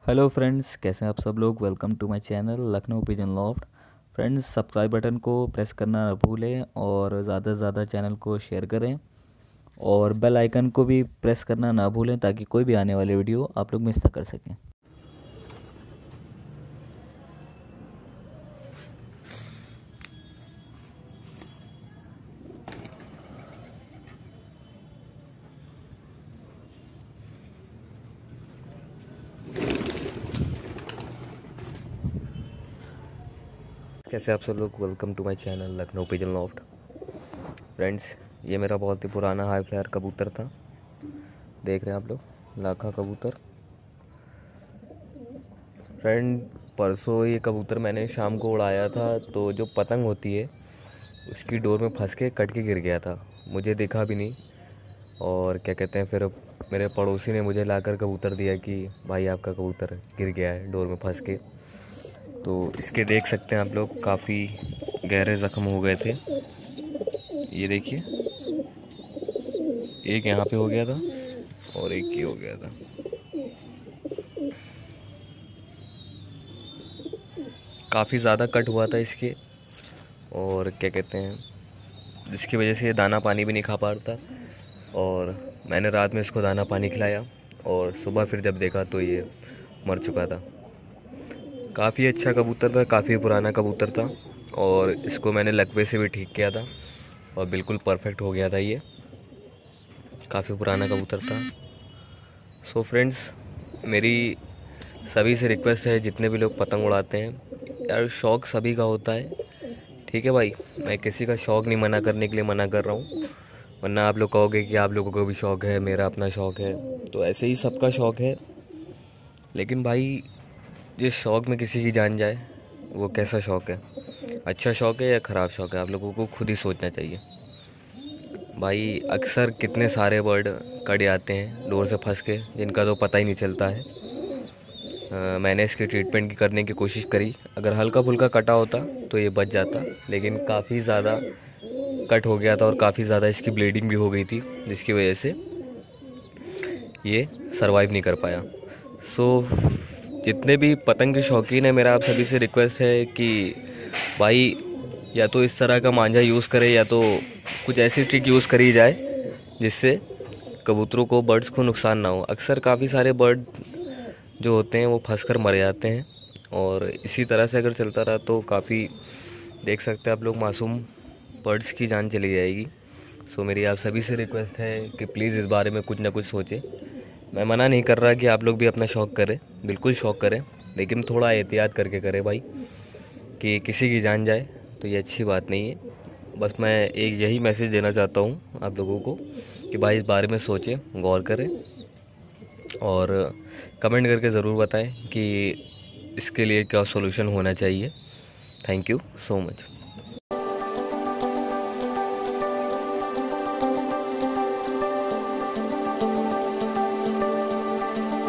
Hello friends, कैसे हैं आप सब लोग। Welcome to my channel Lucknow pigeon loft. Friends, subscribe button को प्रेस करना ना भूलें और ज़्यादा से ज़्यादा चैनल को शेयर करें और बेल आइकन को भी प्रेस करना ना भूलें ताकि कोई भी आने वाली वीडियो आप लोग मिस ना कर सकें। कैसे आप सब लोग, welcome to my channel Lucknow pigeon loft. Friends, ये मेरा बहुत ही पुराना हाई फ्लायर कबूतर था। देख रहे हैं आप लोग, लाखा कबूतर। फ्रेंड, परसों ये कबूतर मैंने शाम को उड़ाया था, तो जो पतंग होती है उसकी डोर में फंस के कट के गिर गया था। मुझे दिखा भी नहीं और क्या कहते हैं, फिर मेरे पड़ोसी ने मुझे लाकर कबूतर दिया कि भाई आपका कबूतर गिर गया है डोर में फंस के। तो इसके देख सकते हैं आप लोग, काफ़ी गहरे ज़ख्म हो गए थे। ये देखिए, एक यहाँ पे हो गया था और एक ये हो गया था। काफ़ी ज़्यादा कट हुआ था इसके और क्या कहते हैं, जिसकी वजह से ये दाना पानी भी नहीं खा पा रहा था। और मैंने रात में इसको दाना पानी खिलाया और सुबह फिर जब देखा तो ये मर चुका था। काफ़ी अच्छा कबूतर था, काफ़ी पुराना कबूतर था और इसको मैंने लकवे से भी ठीक किया था और बिल्कुल परफेक्ट हो गया था। ये काफ़ी पुराना कबूतर था। सो फ्रेंड्स, मेरी सभी से रिक्वेस्ट है, जितने भी लोग पतंग उड़ाते हैं यार, शौक़ सभी का होता है, ठीक है भाई। मैं किसी का शौक़ नहीं मना करने के लिए मना कर रहा हूँ, वरना आप लोग कहोगे कि आप लोगों को भी शौक़ है, मेरा अपना शौक़ है। तो ऐसे ही सबका शौक़ है, लेकिन भाई जिस शौक़ में किसी की जान जाए वो कैसा शौक़ है, अच्छा शौक़ है या ख़राब शौक़ है, आप लोगों को खुद ही सोचना चाहिए। भाई अक्सर कितने सारे बर्ड कट जाते हैं डोर से फंस के, जिनका तो पता ही नहीं चलता है। मैंने इसकी ट्रीटमेंट करने की कोशिश करी, अगर हल्का फुल्का कटा होता तो ये बच जाता, लेकिन काफ़ी ज़्यादा कट हो गया था और काफ़ी ज़्यादा इसकी ब्लीडिंग भी हो गई थी, जिसकी वजह से ये सरवाइव नहीं कर पाया। सो जितने भी पतंग के शौकीन हैं, मेरा आप सभी से रिक्वेस्ट है कि भाई या तो इस तरह का मांझा यूज़ करें या तो कुछ ऐसी ट्रिक यूज़ करी जाए जिससे कबूतरों को, बर्ड्स को नुकसान ना हो। अक्सर काफ़ी सारे बर्ड जो होते हैं वो फंसकर मर जाते हैं और इसी तरह से अगर चलता रहा तो काफ़ी, देख सकते हैं आप लोग, मासूम बर्ड्स की जान चली जाएगी। सो मेरी आप सभी से रिक्वेस्ट है कि प्लीज़ इस बारे में कुछ ना कुछ सोचें। मैं मना नहीं कर रहा कि आप लोग भी अपना शौक़ करें, बिल्कुल शौक़ करें, लेकिन थोड़ा एहतियात करके करें भाई, कि किसी की जान जाए तो ये अच्छी बात नहीं है। बस मैं एक यही मैसेज देना चाहता हूँ आप लोगों को कि भाई इस बारे में सोचें, गौर करें और कमेंट करके ज़रूर बताएं कि इसके लिए क्या सॉल्यूशन होना चाहिए। Thank you so much.